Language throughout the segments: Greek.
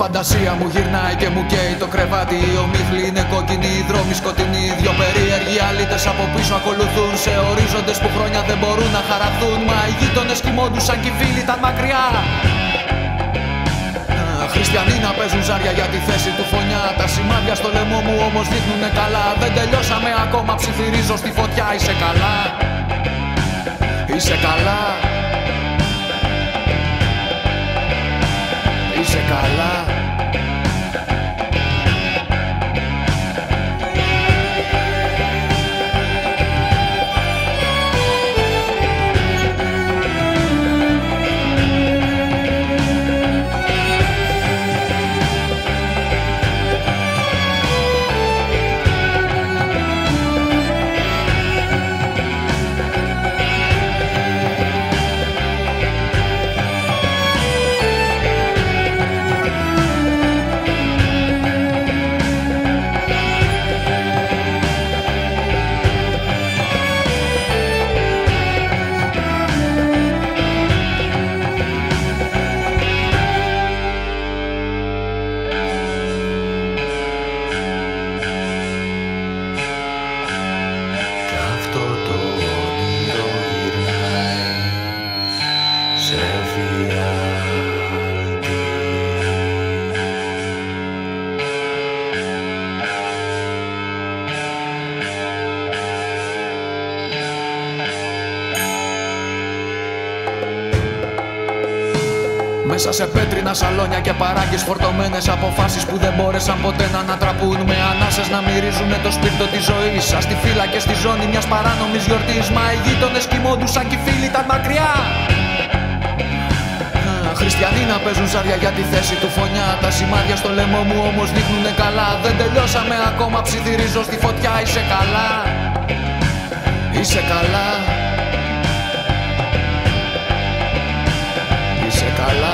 φαντασία μου γυρνάει και μου καίει το κρεβάτι. Οι ομίχλοι είναι κόκκινοι, οι δρόμοι σκοτεινοί. Δυο περίεργοι αλήτες από πίσω ακολουθούν σε ορίζοντες που χρόνια δεν μπορούν να χαραχθούν. Μα οι γείτονες κοιμώντουσαν κι οι φίλοι ήταν μακριά. Χριστιανοί να παίζουν ζάρια για τη θέση του φωνιά. Τα σημάδια στο λαιμό μου όμως δείχνουνε καλά. Δεν τελειώσαμε ακόμα, ψιθυρίζω στη φωτιά. Είσαι καλά, είσαι καλά, είσαι καλά. Μέσα σε πέτρινα σαλόνια και παράγκες φορτωμένες αποφάσεις που δεν μπόρεσαν ποτέ να ανατραπούν. Με ανάσες να μυρίζουνε το σπίρτο της ζωής. Σαν στη φύλλα και στη ζώνη μιας παράνομης γιορτής. Μα οι γείτονες κοιμώντουσαν κι οι φίλοι ήταν μακριά. Χριστιανοί να παίζουν ζάρια για τη θέση του φωνιά. Τα σημάδια στο λαιμό μου όμως δείχνουνε καλά. Δεν τελειώσαμε ακόμα, ψιθυρίζω στη φωτιά. Είσαι καλά, είσαι καλά, είσαι καλά.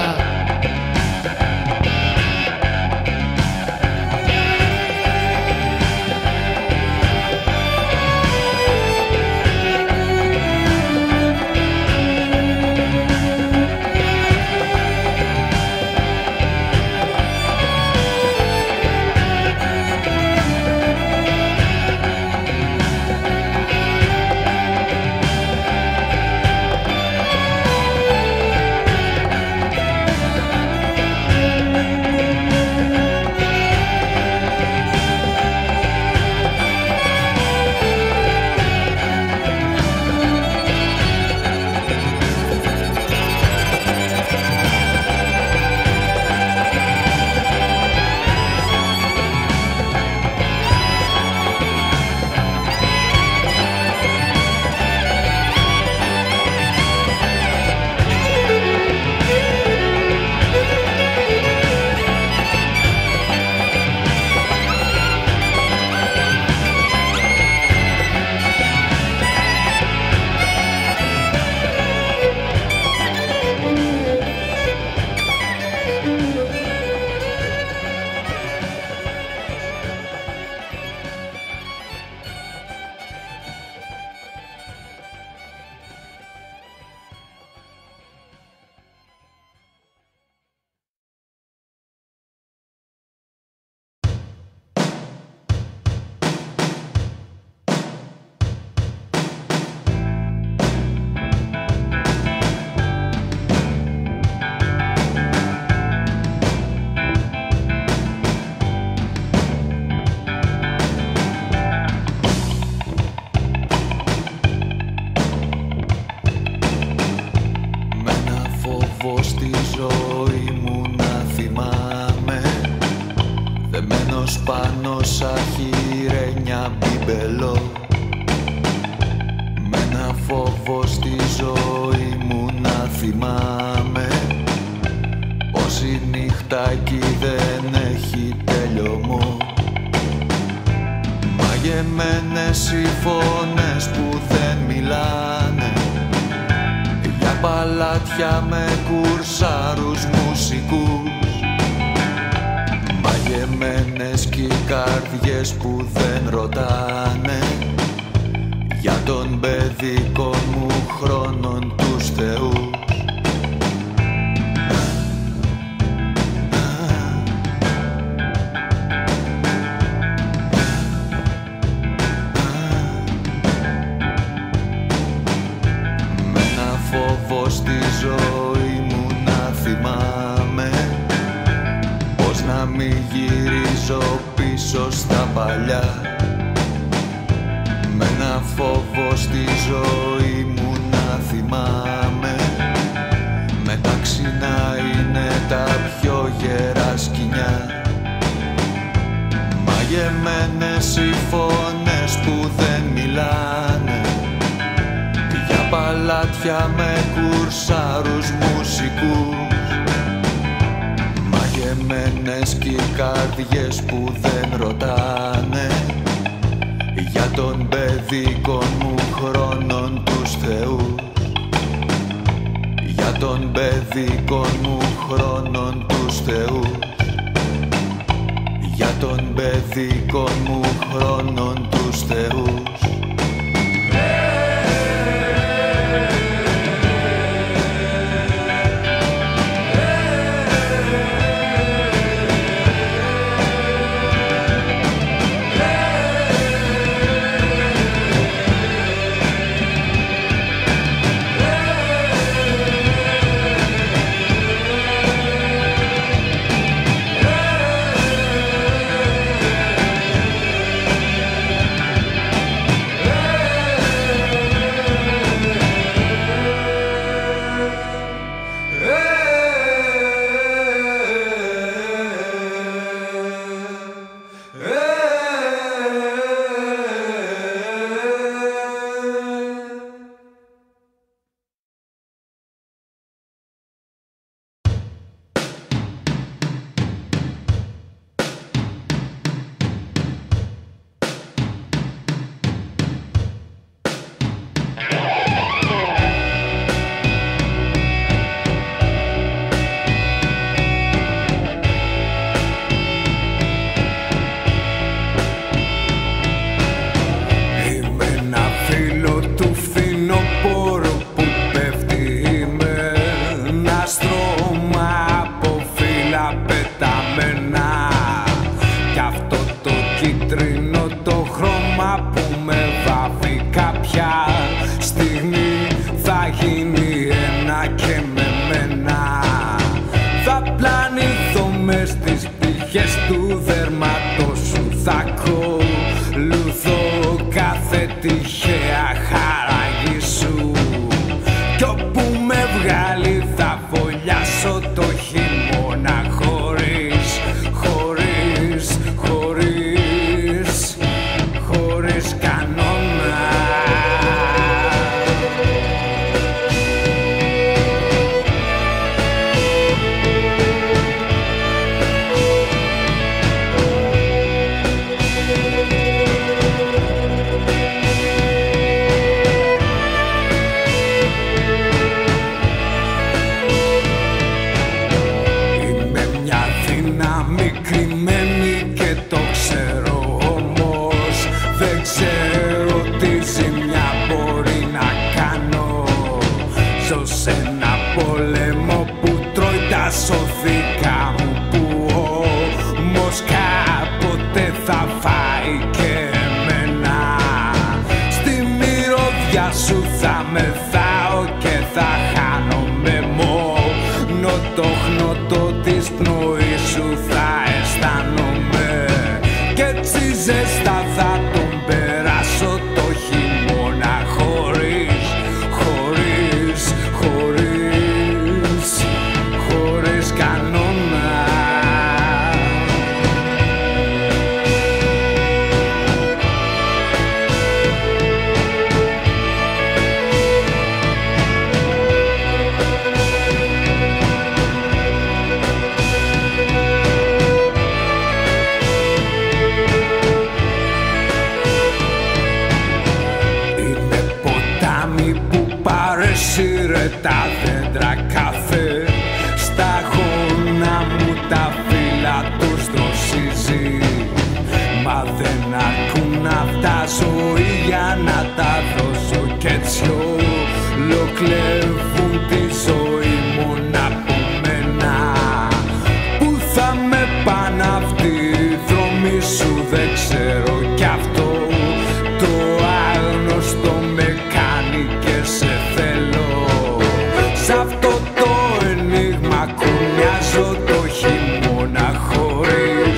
Στη ζωή μου να θυμάμαι, δεμένος πάνω σαν χειρένια μπιμπελό. Με ένα φόβο στη ζωή μου να θυμάμαι, πως η νύχτα εκεί δεν έχει τελειωμό. Μαγεμένες οι φωνές που δεν μιλάνε, για παλάτια με κουρσάρους μουσικούς. Μαγεμένες κι οι καρδιές που δεν ρωτάνε, για των παιδικών μου χρόνων τους θεούς. γυρίζω πίσω στα παλιά, με ένα φόβο στη ζωή μου να θυμάμαι. Μεταξύ να είναι τα πιο γερά σκοινιά, μαγεμένες οι φωνές που δεν μιλάνε, για παλάτια με κουρσάρους μουσικούς, μαγεμένες κι οι καρδιές που δεν ρωτάνε, για των παιδικών μου χρόνων τους θεούς, για των παιδικών μου χρόνων τους θεούς, για των παιδικών μου χρόνων τους θεούς. Τα δέντρα καφέ, σταγόνα μου τα φύλλα τους δροσίζει. Μα δεν αρκούν αυτά ζωή για να τα δώσω κι έτσι ολοκλεύουν τη ζωή μόνο από μένα. Πού θα με πάνε αυτοί οι δρόμοι σου δεν ξέρω κι αυτό το άγνωστο με κάνει και σε θέλω. Σ' αυτό το ενίγμα κουνιάζω το χειμώνα χωρίς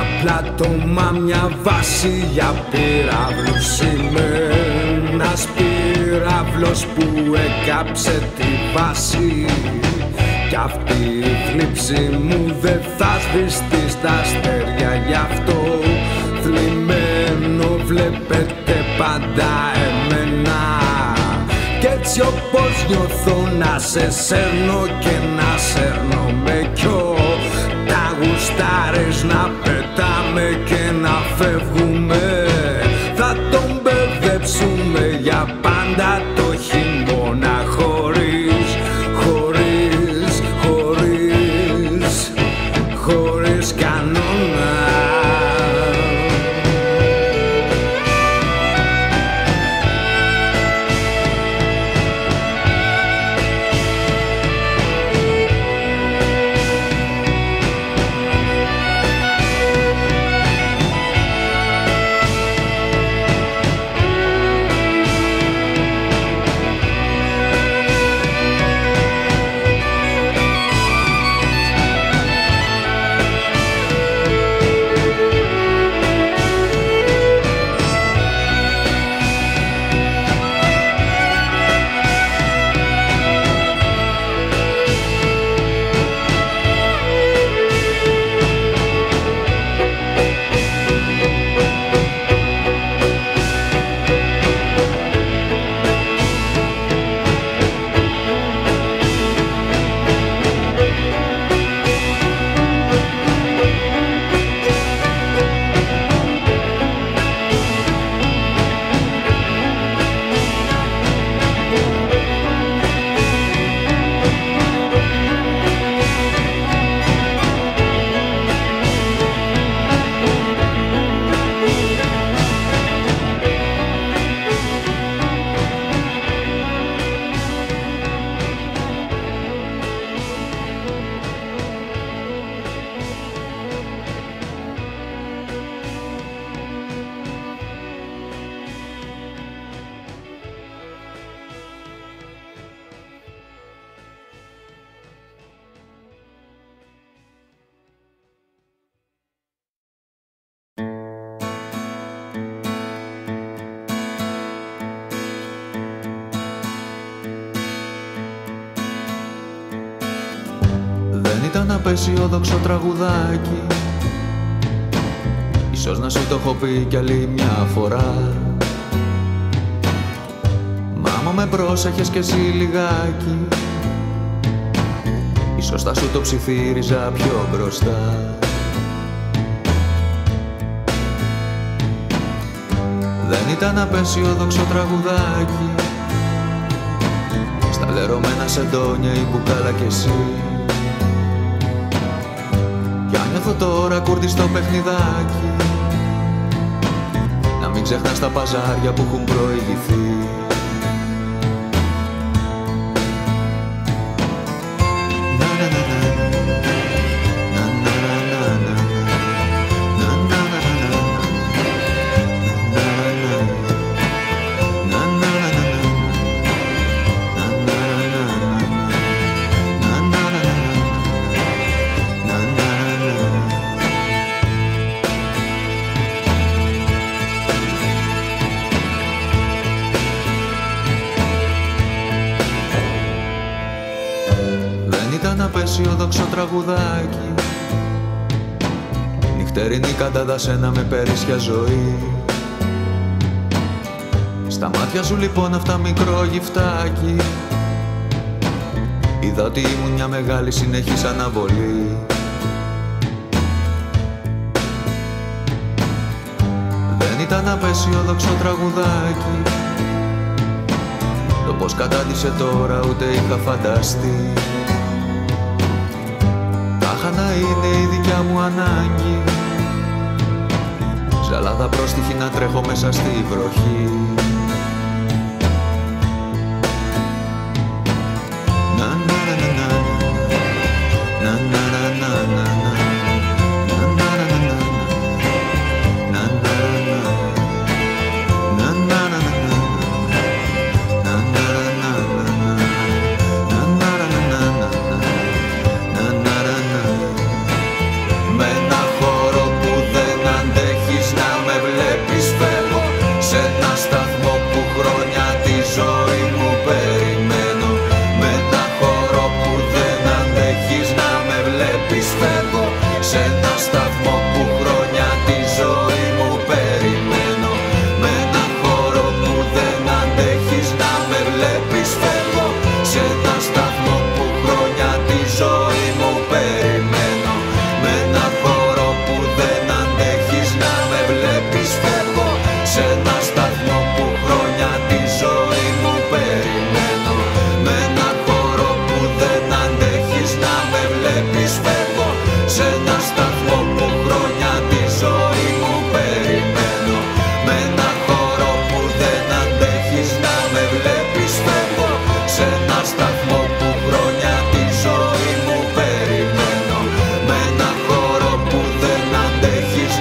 πλάτωμα, μια βάση για πυράβλους. Είμαι ένας πυράβλος που έκαψε τη βάση, κι αυτή η θλίψη μου δεν θα σβηστεί στα αστέρια. Γι' αυτό θλιμμένο βλέπετε πάντα εμένα, κι έτσι όπως νιώθω να σε σέρνω και να σέρνομαι κι τα γουστάρες να πετάμε και να φεύγουμε. Θα τον μπερδέψουμε για πάντα το χειμώνα χωρίς κανόνα. Ήταν απεσιόδοξο τραγουδάκι, ίσως να σου το έχω πει κι άλλη μια φορά. Μάμα με πρόσεχες κι εσύ λιγάκι, ίσως θα σου το ψιθύριζα πιο μπροστά. Δεν ήταν απεσιόδοξο τραγουδάκι, στα λερωμένα σεντόνια η μπουκάλα κι εσύ. Νιώθω τώρα κουρδιστό παιχνιδάκι, να μην ξεχνάς τα παζάρια που έχουν προηγηθεί. Απεσιόδοξο τραγουδάκι, νυχτερινή καντάδα σ' ένα με περίσσια ζωή. Στα μάτια σου λοιπόν αυτά μικρό γυφτάκι, είδα ότι ήμουν μια μεγάλη συνεχής αναβολή. Δεν ήταν απεσιόδοξο τραγουδάκι, το πως κατάντησε τώρα ούτε είχα φανταστεί. Να είναι η δικιά μου ανάγκη, ζαλάδα πρόστιχη να τρέχω μέσα στη βροχή. Με ένα χώρο που δεν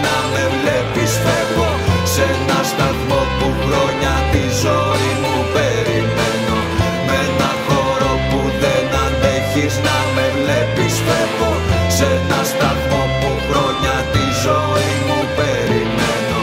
να με βλέπεις. Φεύγω σε ένα σταθμό που χρόνια τη ζωή μου περιμένω. Με ένα χώρο που δεν αντέχεις να με βλέπεις. Φεύγω σε ένα σταθμό που χρόνια τη ζωή μου περιμένω.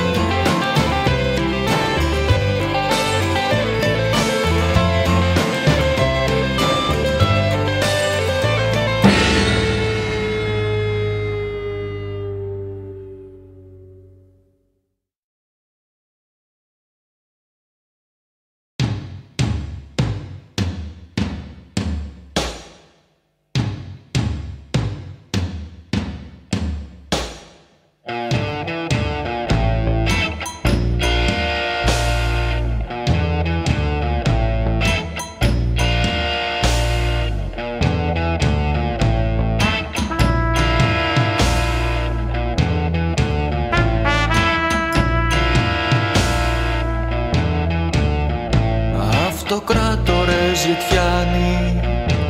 Αυτοκράτορες ζητιάνοι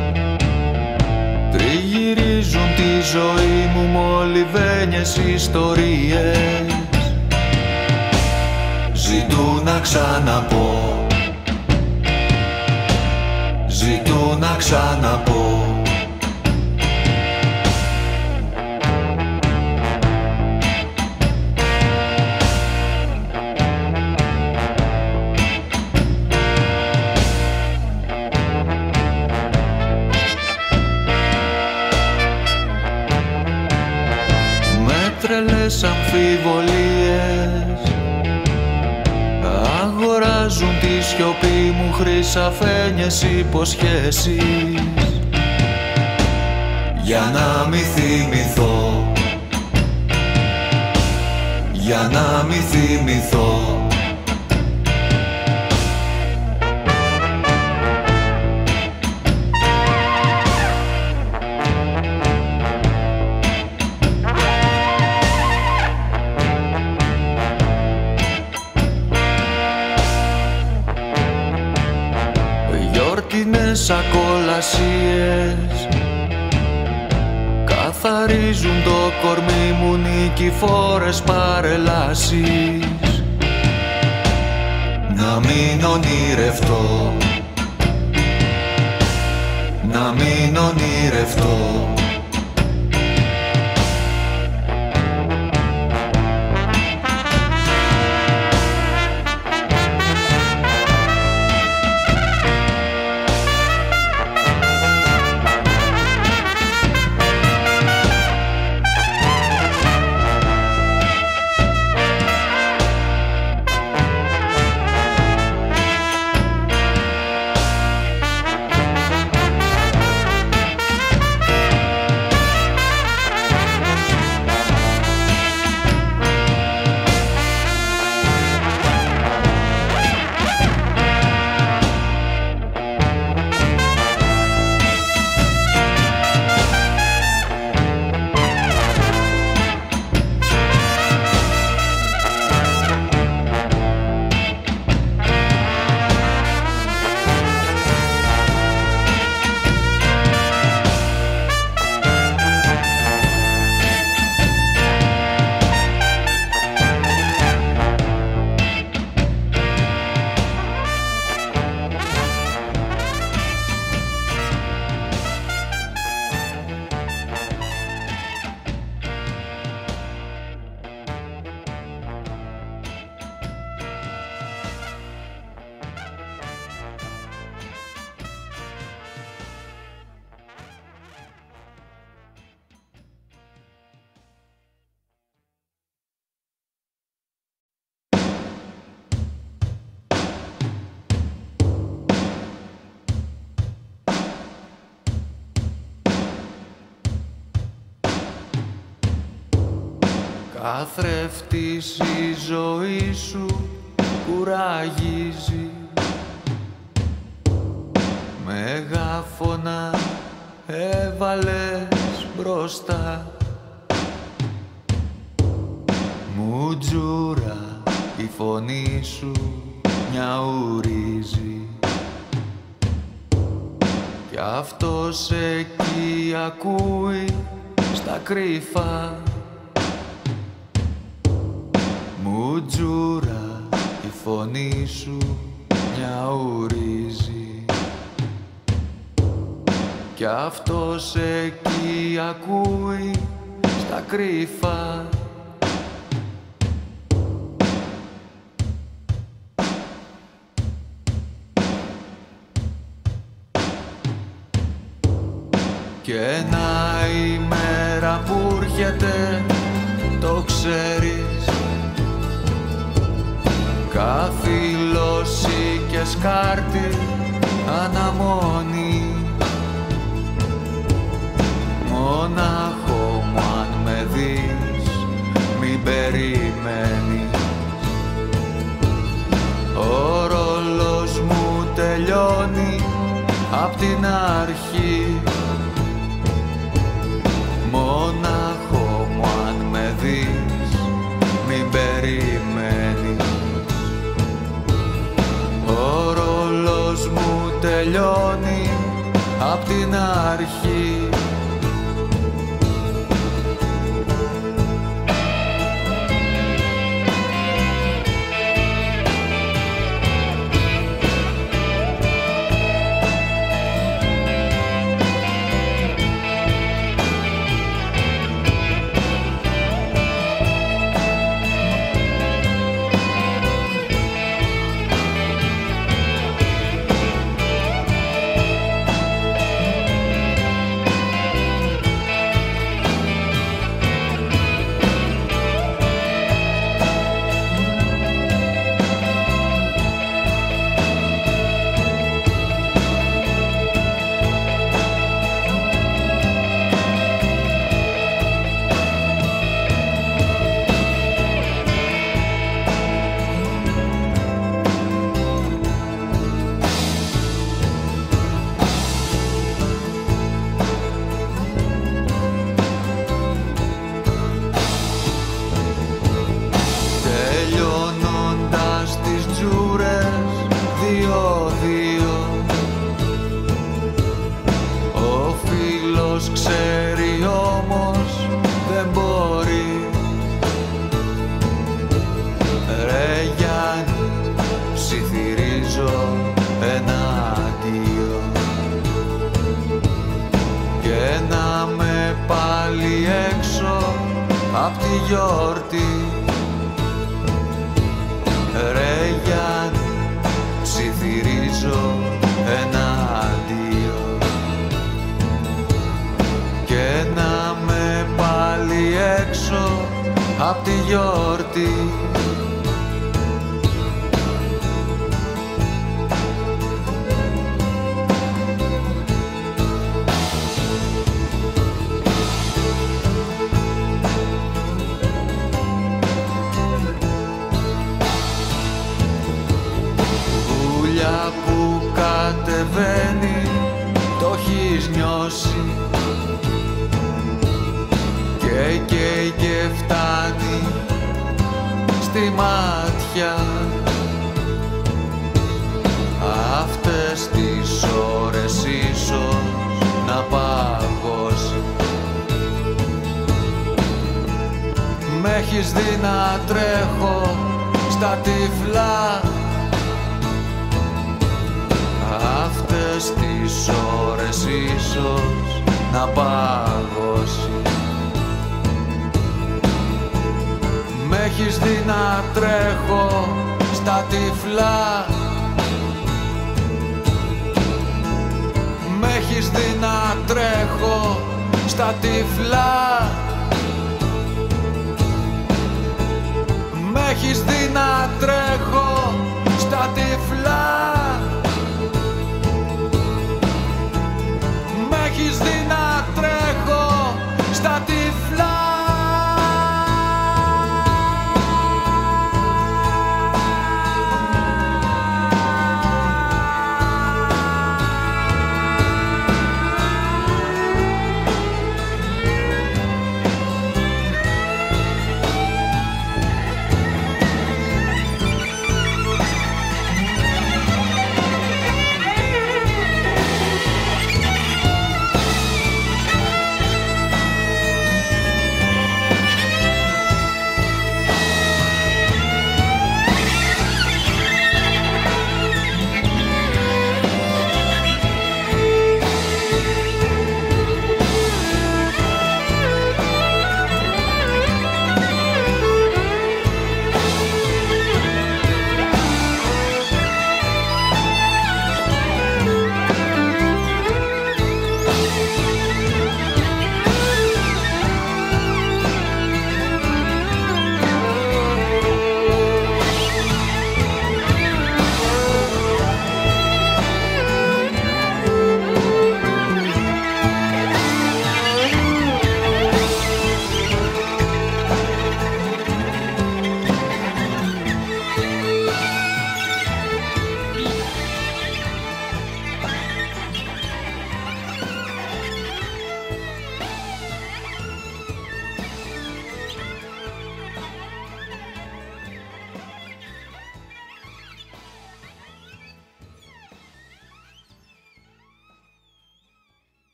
τριγυρίζουν τη ζωή μου μολυβένιες ιστορίες. Ζητούν να ξαναπώ, ζητούν να ξαναπώ. Τρελές αμφιβολίες αγοράζουν τη σιωπή μου χρυσαφένιες υποσχέσεις. Για να μη θυμηθώ, για να μη θυμηθώ. Γιορτινές ακολασίες καθαρίζουν το κορμί μου νικηφόρες παρελάσεις. Να μην ονειρευτώ, να μην ονειρευτώ. Καθρέφτης η ζωή σου κουραγίζει, μεγάφωνα έβαλες μπροστά. Μουτζούρα η φωνή σου νιαουρίζει κι αυτός εκεί ακούει στα κρύφα Τζούρα, η φωνή σου μιαουρίζει κι αυτός εκεί ακούει στα κρύφα. Κι ένα ημέρα που έρχεται το ξέρεις, καθήλωση και σκάρτη αναμονή. Μονάχο μου αν με δεις μην περιμένεις, ο ρόλος μου τελειώνει απ' την αρχή. Μονάχο μου αν με δεις μην περιμένεις, ο ρόλος μου τελειώνει απ' την αρχή. Ξέρει όμως δεν μπορεί. Ρε Γιάννη, ψιθυρίζω ένα αντίο και να με πάλι έξω απ' τη γιορτή. Ρε Γιάννη, ψιθυρίζω ένα αντίο και να με πάλι έξω απ' τη γιορτή. Βουλιά που κατεβαίνει το έχεις νιώσει και φτάνει στη μάτια. Αυτές τις ώρες ίσως να παγώσει. Μ' έχεις δει να τρέχω στα τυφλά. Αυτές τις ώρες ίσως να παγώσει. Μ' έχεις δει να τρέχω στα τυφλά. Μ' έχεις δει να τρέχω στα τυφλά. Μ' έχεις δει να τρέχω στα τυφλά. Μ' έχεις δει να τρέχω στα τυφλά.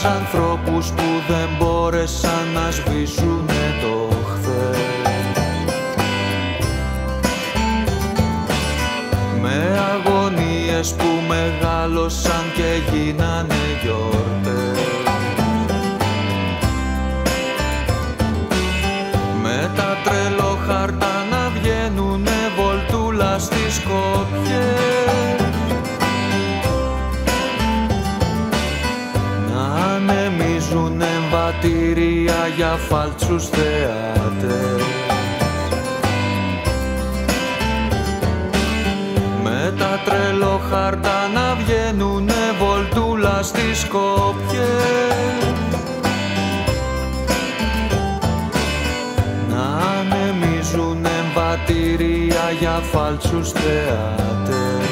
άλλους ανθρώπους που δεν μπόρεσαν να σβήσουνε το χθες. Με αγωνίες που μεγάλωσαν και γίνανε γιορτές. Με τα τρελοχαρτά να βγαίνουνε βολτούλα στις Σκόπιες. Να ανεμίζουν εμβατήρια για φάλτσους θεάτες. Με τα τρελοχαρτά να βγαίνουνε βολτούλα στις Σκόπιες. Να ανεμίζουν εμβατήρια για φάλτσους θεάτες.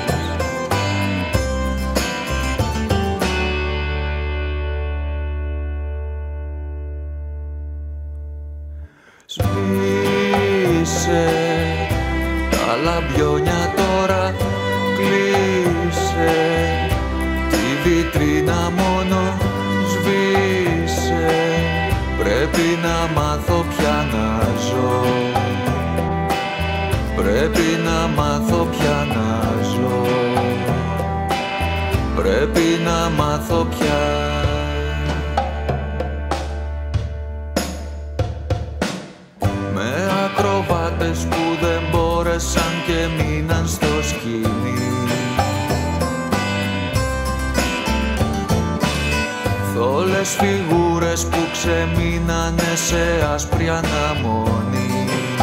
Σβήσε τα λαμπιόνια τώρα, κλείσε τη βιτρίνα μόνο, σβήσε. Πρέπει να μάθω πια να ζω. Πρέπει να μάθω πια να ζω. Πρέπει να μάθω πια. Με ακροβάτες που δεν μπόρεσαν και μείναν στο σκηνή. Θόλες φιγούρες που ξεμείνανε σε άσπρη αναμονή.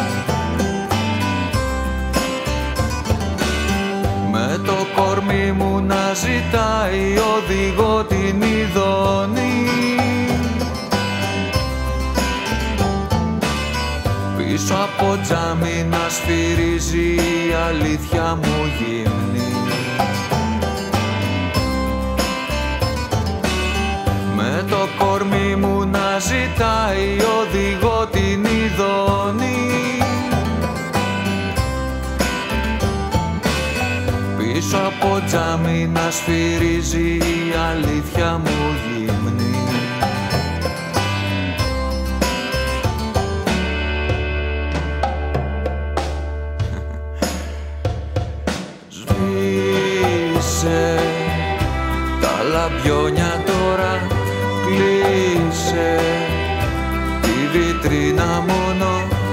Με το κορμί μου να ζητάει οδηγό την ειδονή. Πίσω από τζάμι να σφυρίζει η αλήθεια μου γυμνή. Με το κορμί μου να ζητάει οδηγό την ειδονή. Πίσω από τζάμι να σφυρίζει η αλήθεια μου γυμνή. Σβήσε τα λαμπιόνια τώρα, κλείσε τη βιτρίνα μόνο,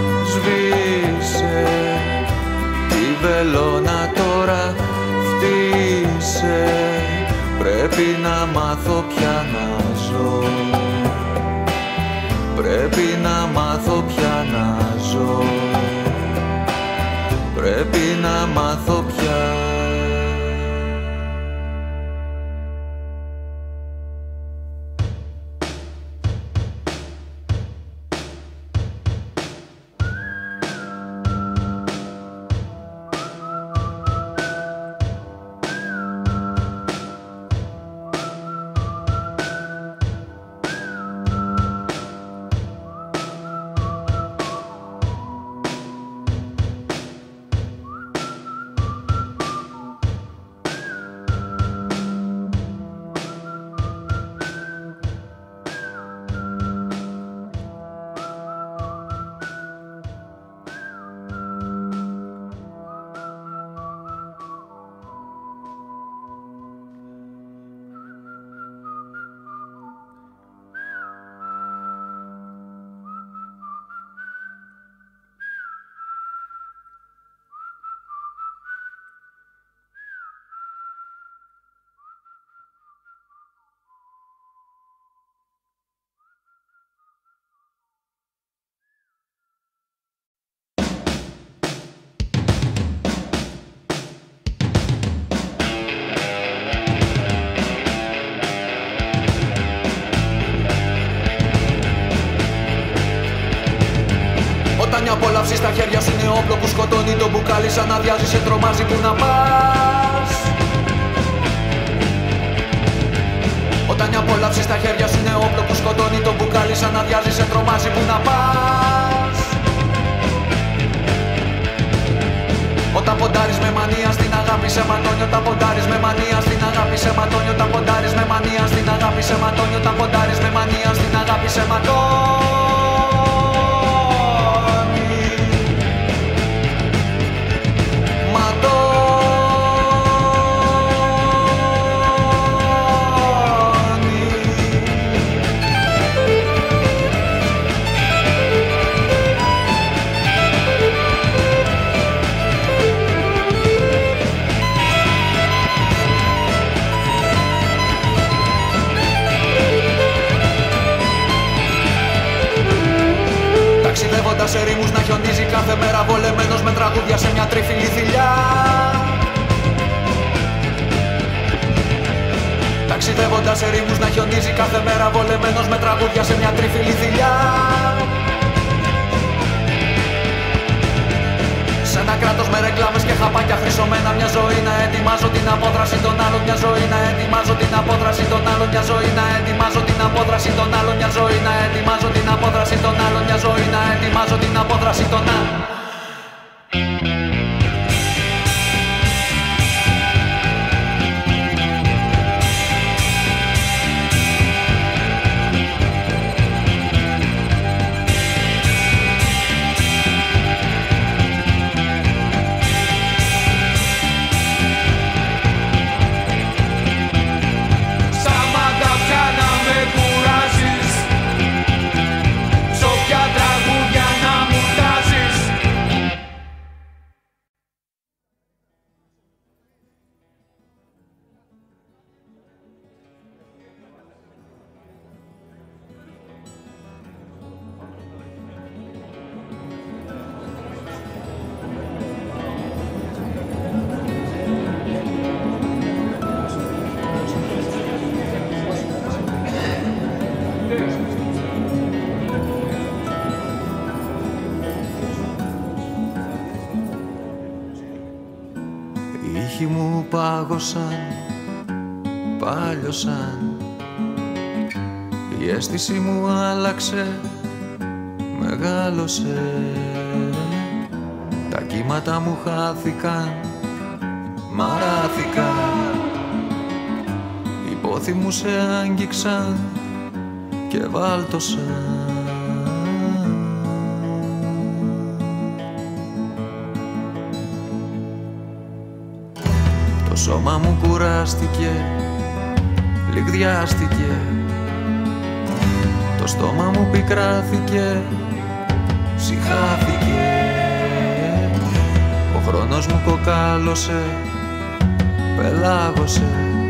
σβήσε τη βελόνα τώρα, φτύσε. Πρέπει να μάθω πια να ζω. Πρέπει να μάθω πια να ζω. Πρέπει να μάθω πια. Όταν η απόλαυση στα χέρια σου είναι όπλο που σκοτώνει, το μπουκάλι σαν αδειάζει, σε τρομάζει που να πας. Όταν η απόλαυση στα χέρια σου είναι όπλο που σκοτώνει, το μπουκάλι σαν αδειάζει, σε τρομάζει που να πας. Όταν ποντάρεις με μανία στην αγάπη σε ματώνει, όταν ποντάρεις με μανία στην αγάπη σε ματώνει, όταν ποντάρεις με μανία στην αγάπη αγάπη σε ματώνει, όταν ποντάρεις με μανία στην αγάπη σε ματώνει. Ταξιδεύοντας σε ερήμους να χιονίζει κάθε μέρα, βολεμένος με τραγούδια σε μια τρίφυλη θηλιά. Ταξιδεύοντας σε ερήμους να χιονίζει κάθε μέρα, βολεμένος με τραγούδια σε μια τρίφυλη θηλιά. Σ' ένα κράτος με ρεκλάμες και χαπάκια χρυσωμένα, μια ζωή να ετοιμάζω την απόδραση των άλλων. Μια ζωή να ετοιμάζω την απόδραση των άλλων. Μια ζωή να ετοιμάζω την απόδραση των άλλων. Μια ζωή να ετοιμάζω την απόδραση των άλλων. Μια ζωή να ετοιμάζω την απόδραση των άλλων. Ήχοι μου πάγωσαν, πάλιωσαν. Η αίσθηση μου άλλαξε, μεγάλωσε. Τα κύματα μου χάθηκαν, μαράθηκαν. Οι πόθοι μου σε άγγιξαν και βάλτωσαν. Το σώμα μου κουράστηκε, λιγδιάστηκε. Το στόμα μου πικράθηκε, ψυχάθηκε. Ο χρόνος μου κοκάλωσε, πελάγωσε.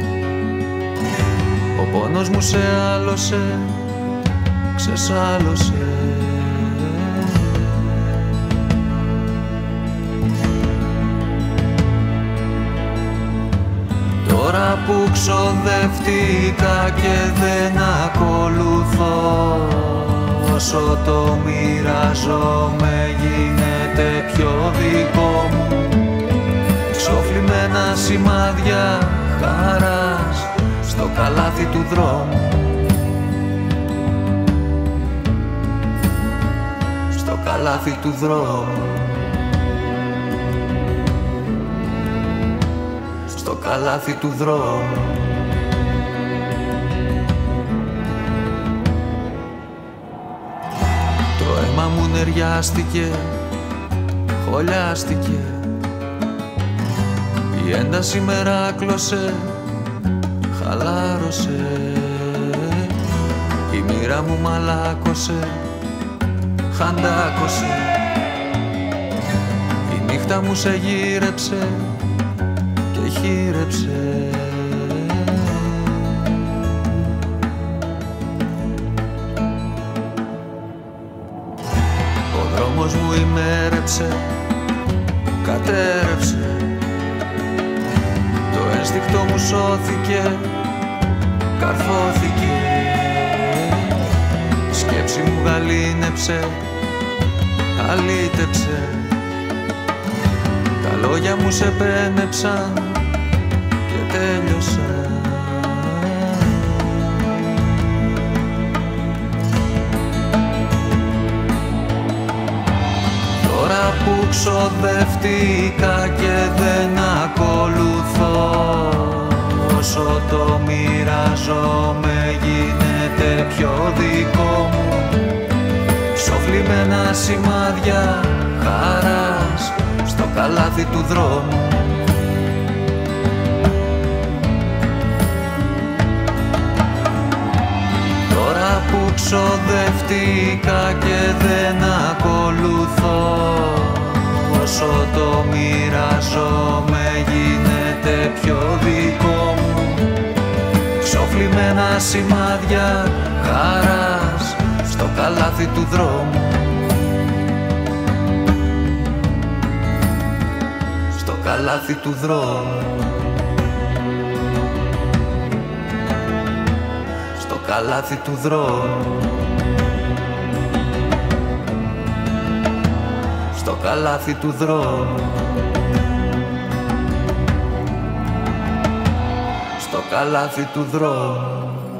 Ο πόνος μου σε άλωσε, ξεσάλωσε. Τώρα που ξοδευτήκα και δεν ακολουθώ, όσο το μοιράζομαι γίνεται πιο δικό μου. Ξοφλημένα σημάδια χαράς στο καλάθι του δρόμου. Στο καλάθι του δρόμου. Στο καλάθι του δρόμου. Το αίμα μου νεριάστηκε, χωλιάστηκε. Η ένταση με ράκλωσε, χαλάρωσε. Η μοίρα μου μαλάκωσε, χαντάκωσε. Η νύχτα μου σε γύρεψε και χείρεψε. Ο δρόμος μου ημέρεψε, κατέρευσε. Το ένστικτο μου σώθηκε, καρφώθηκε. Η σκέψη μου γαλήνεψε, αλήτεψε. Τα λόγια μου σε πένεψαν και τέλειωσαν. Τώρα που ξοδευτήκα και δεν ακολουθώ, όσο το μοιράζομαι πιο δικό μου. Ξοφλημένα σημάδια χαράς στο καλάθι του δρόμου. Τώρα που ξοδευτήκα και δεν ακολουθώ, όσο το μοιράζομαι γίνεται πιο δικό μου. Ξοφλημένα σημάδια χαράς στο καλάθι του δρόμου. Στο καλάθι του δρόμου. Στο καλάθι του δρόμου. Στο καλάθι του δρόμου. Στο καλάθι του δρόμου.